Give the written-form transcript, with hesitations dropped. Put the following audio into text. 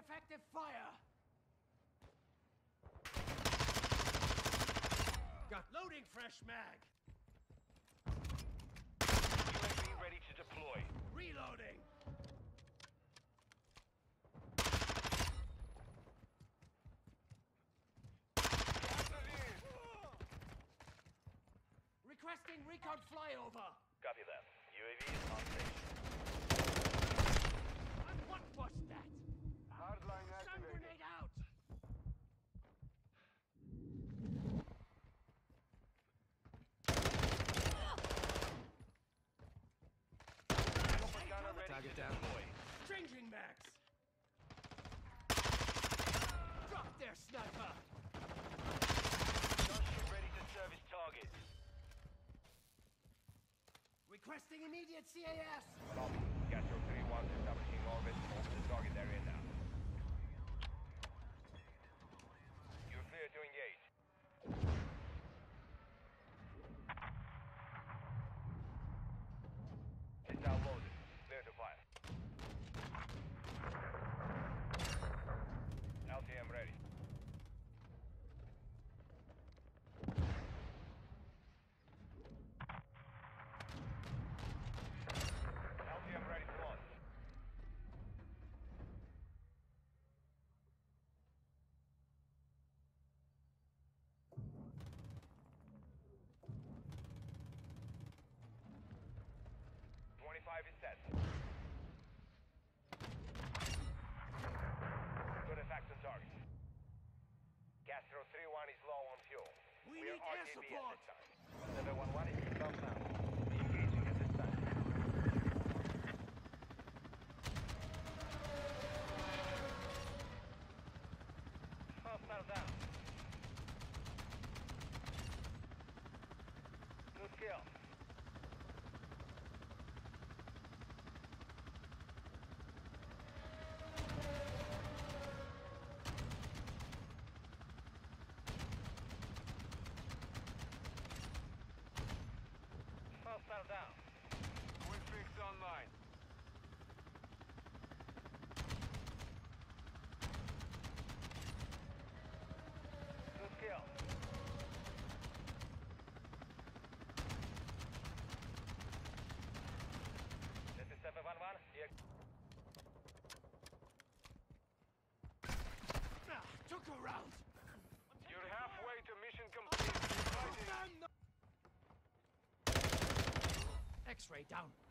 effective fire! Got loading fresh mag! UAV ready to deploy. Reloading! Requesting recon flyover! Copy that. UAV is on station. And what was that? Hardline Stun activated. grenade out! Gunner ready Target to down. deploy. Changing mags! Drop there, sniper! Gunship ready to service targets. Requesting immediate CAS! Copy. Castro 3-1 establishing orbit over the target area now. You're clear to engage. Missile loaded. Clear to fire. LTM ready. LTM ready to launch. .25 is set. Good effect on target. Castro 3-1 is low on fuel. We are need air RTB support. at this time. 711 is inbound now. Engaging at this time. Hostile down. Good kill. Hostile down. Winfix online. Good kill. This is 711. Here. Took a round! You're halfway to mission complete. Fighting. X-ray down.